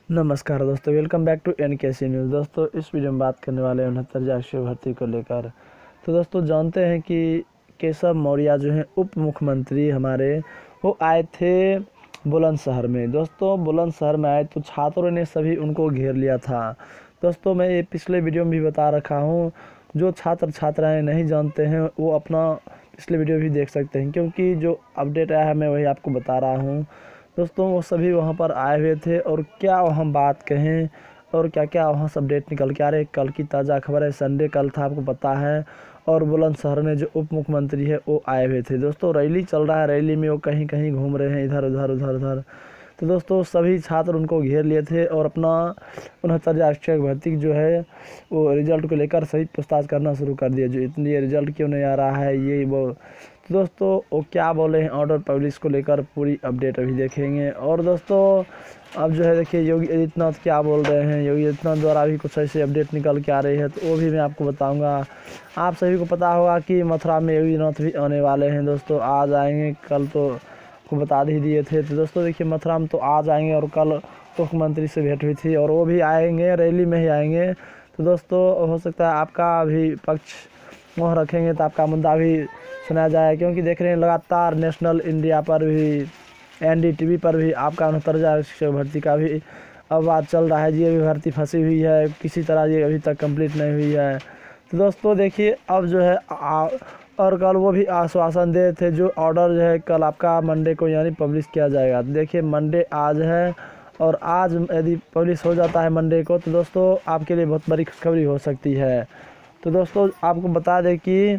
नमस्कार दोस्तों, welcome back to NKC news. दोस्तों इस वीडियो में बात करने वाले हैं 69 राष्ट्रीय भर्ती को लेकर। तो दोस्तों जानते हैं कि केशव मौर्य जो हैं उप मुख्यमंत्री हमारे, वो आए थे बुलंदशहर में। दोस्तों बुलंदशहर में आए तो छात्रों ने सभी उनको घेर लिया था। दोस्तों मैं ये पिछले वीडियो में भी बता रखा हूँ, जो छात्र छात्राएँ नहीं जानते हैं वो अपना पिछले वीडियो भी देख सकते हैं, क्योंकि जो अपडेट आया है मैं वही आपको बता रहा हूँ। दोस्तों वो सभी वहाँ पर आए हुए थे और क्या वहाँ बात कहें और क्या क्या वहाँ से अपडेट निकल के आ रहे। कल की ताज़ा खबर है, संडे कल था आपको पता है। और बुलंदशहर में जो उप मुख्यमंत्री है वो आए हुए थे। दोस्तों रैली चल रहा है, रैली में वो कहीं कहीं घूम रहे हैं, इधर उधर उधर उधर। तो दोस्तों सभी छात्र उनको घेर लिए थे और अपना 69 राष्ट्रीय भर्ती जो है वो रिजल्ट को लेकर सही पूछताछ करना शुरू कर दिया, जो इतनी रिजल्ट क्यों नहीं आ रहा है ये वो। तो दोस्तों वो क्या बोले हैं ऑर्डर पब्लिश को लेकर, पूरी अपडेट अभी देखेंगे। और दोस्तों अब जो है देखिए योगी आदित्यनाथ क्या बोल रहे हैं, योगी आदित्यनाथ द्वारा भी कुछ ऐसी अपडेट निकल के आ रही है, तो वो भी मैं आपको बताऊंगा। आप सभी को पता होगा कि मथुरा में योगी आदित्यनाथ भी आने वाले हैं। दोस्तों आज आएंगे, कल तो को बता ही दिए थे। तो दोस्तों देखिए मथुरा में तो आज आएंगे और कल मुख्यमंत्री से भेंट हुई थी और वो भी आएंगे, रैली में ही आएंगे। तो दोस्तों हो सकता है आपका भी पक्ष मोहर रखेंगे तो आपका मुद्दा भी सुना जाए, क्योंकि देख रहे हैं लगातार नेशनल इंडिया पर भी, NDTV पर भी आपका 69 शिक्षक भर्ती का भी अब बात चल रहा है। ये भी भर्ती फंसी हुई है, किसी तरह ये अभी तक कंप्लीट नहीं हुई है। तो दोस्तों देखिए अब जो है और कल वो भी आश्वासन दे थे, जो ऑर्डर जो है कल आपका मंडे को यानी पब्लिश किया जाएगा। तो देखिए मंडे आज है और आज यदि पब्लिश हो जाता है मंडे को तो दोस्तों आपके लिए बहुत बड़ी खुशखबरी हो सकती है। तो दोस्तों आपको बता दें कि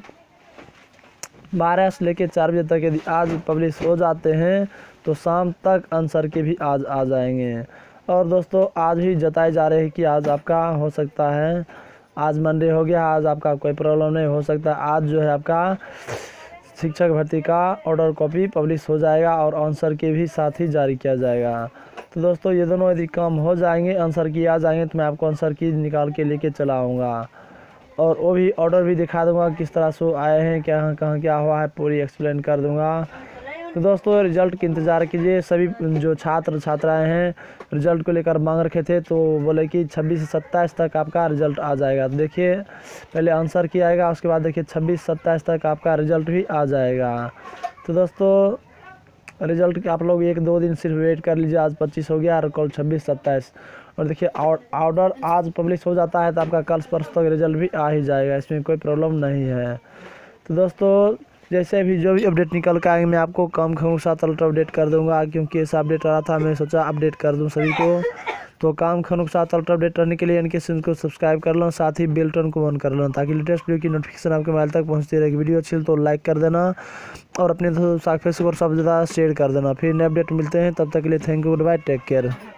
12 से लेकर 4 बजे तक यदि आज पब्लिश हो जाते हैं तो शाम तक आंसर के भी आज आ जाएंगे। और दोस्तों आज ही जताए जा रहे हैं कि आज आपका हो सकता है, आज मंडे हो गया, आज आपका कोई प्रॉब्लम नहीं हो सकता। आज जो है आपका शिक्षक भर्ती का ऑर्डर कॉपी पब्लिश हो जाएगा और आंसर के भी साथ ही जारी किया जाएगा। तो दोस्तों ये दोनों यदि काम हो जाएंगे, आंसर की आ जाएंगे, तो मैं आपको आंसर की निकाल के लेके चला आऊँगा और वो भी ऑर्डर भी दिखा दूंगा किस तरह से आए हैं, क्या कहाँ क्या हुआ है, पूरी एक्सप्लेन कर दूंगा। तो दोस्तों रिजल्ट का इंतज़ार कीजिए। सभी जो छात्र छात्राएं हैं रिजल्ट को लेकर मांग रखे थे, तो बोले कि 26 से 27 तक आपका रिजल्ट आ जाएगा। तो देखिए पहले आंसर की आएगा, उसके बाद देखिए 26 से 27 तक आपका रिजल्ट भी आ जाएगा। तो दोस्तों रिजल्ट के आप लोग 1-2 दिन सिर्फ वेट कर लीजिए। आज 25 हो गया और कल 26-27। और देखिए ऑर्डर आज पब्लिश हो जाता है तो आपका कल परसों तक रिजल्ट भी आ ही जाएगा, इसमें कोई प्रॉब्लम नहीं है। तो दोस्तों जैसे भी जो भी अपडेट निकल कर आएंगे मैं आपको कम के साथ अल्ट्रा अपडेट कर दूंगा, क्योंकि ऐसा अपडेट आ रहा था, मैं सोचा अपडेट कर दूं सभी को। तो काम खानों के साथ अल्ट्रा अपडेट करने के लिए NKC को सब्सक्राइब कर लो, साथ ही बेल टन को ऑन कर लो, ताकि लेटेस्ट वीडियो की नोटिफिकेशन आपके मोबाइल तक पहुंचती रहेगी। वीडियो अच्छी तो लाइक कर देना और अपने दोस्तों के साथ फेसबुक और सब ज़्यादा शेयर कर देना। फिर नए अपडेट मिलते हैं, तब तक के लिए thank you, goodbye, take care.